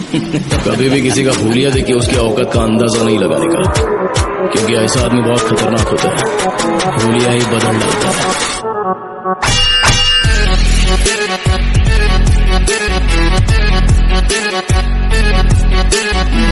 कभी भी किसी का हुलिया देख के उसकी औकात का अंदाजा नहीं लगाने का, क्योंकि ऐसा आदमी बहुत खतरनाक होता है, हुलिया ही बदल डालता है।